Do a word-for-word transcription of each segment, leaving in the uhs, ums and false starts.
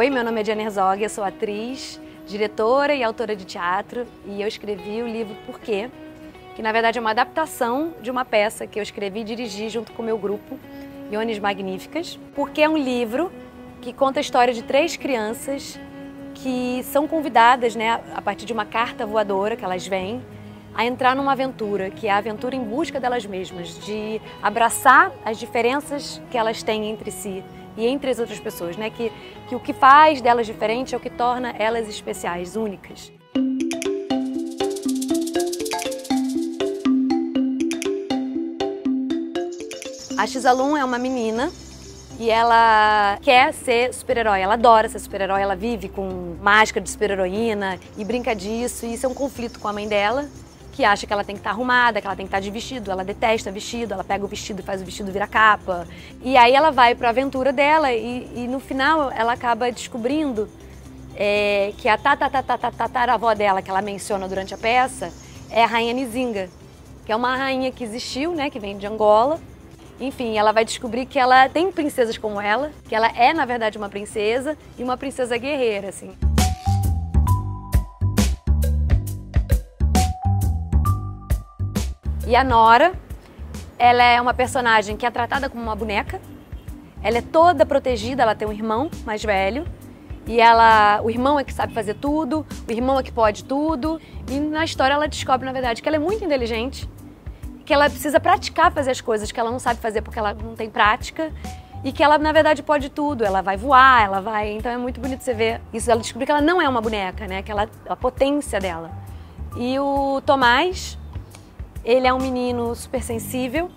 Oi, meu nome é Diana Herzog, eu sou atriz, diretora e autora de teatro e eu escrevi o livro Por Quê?, que na verdade é uma adaptação de uma peça que eu escrevi e dirigi junto com o meu grupo, Iones Magníficas, porque é um livro que conta a história de três crianças que são convidadas, né, a partir de uma carta voadora que elas vêm, a entrar numa aventura, que é a aventura em busca delas mesmas, de abraçar as diferenças que elas têm entre si e entre as outras pessoas, né? Que, que o que faz delas diferente é o que torna elas especiais, únicas. A Xizalu é uma menina e ela quer ser super-herói, ela adora ser super-herói, ela vive com máscara de super-heroína e brinca disso, e isso é um conflito com a mãe dela, que acha que ela tem que estar arrumada, que ela tem que estar de vestido, ela detesta vestido, ela pega o vestido e faz o vestido virar capa. E aí ela vai para a aventura dela e, e no final ela acaba descobrindo é, que a tataravó dela, que ela menciona durante a peça, é a rainha Nzinga, que é uma rainha que existiu, né, que vem de Angola. Enfim, ela vai descobrir que ela tem princesas como ela, que ela é, na verdade, uma princesa e uma princesa guerreira, assim. E a Nora, ela é uma personagem que é tratada como uma boneca, ela é toda protegida, ela tem um irmão mais velho, e ela, o irmão é que sabe fazer tudo, o irmão é que pode tudo, e na história ela descobre, na verdade, que ela é muito inteligente, que ela precisa praticar fazer as coisas que ela não sabe fazer porque ela não tem prática, e que ela, na verdade, pode tudo, ela vai voar, ela vai... Então é muito bonito você ver isso, ela descobrir que ela não é uma boneca, né, que ela, a potência dela. E o Tomás, ele é um menino super sensível,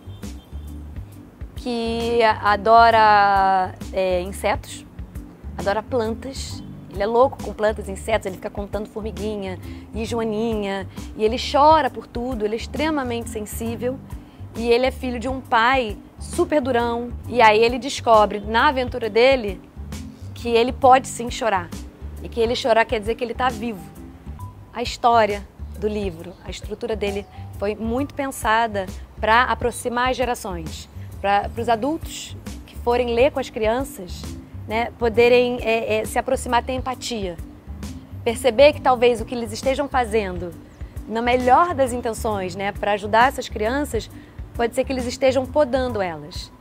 que adora é, insetos, adora plantas. Ele é louco com plantas e insetos, ele fica contando formiguinha e joaninha, e ele chora por tudo, ele é extremamente sensível. E ele é filho de um pai super durão, e aí ele descobre na aventura dele que ele pode sim chorar, e que ele chorar quer dizer que ele está vivo. A história do livro, a estrutura dele foi muito pensada para aproximar as gerações, para os adultos que forem ler com as crianças, né, poderem é, é, se aproximar, ter empatia, perceber que talvez o que eles estejam fazendo, na melhor das intenções, né, para ajudar essas crianças, pode ser que eles estejam podando elas.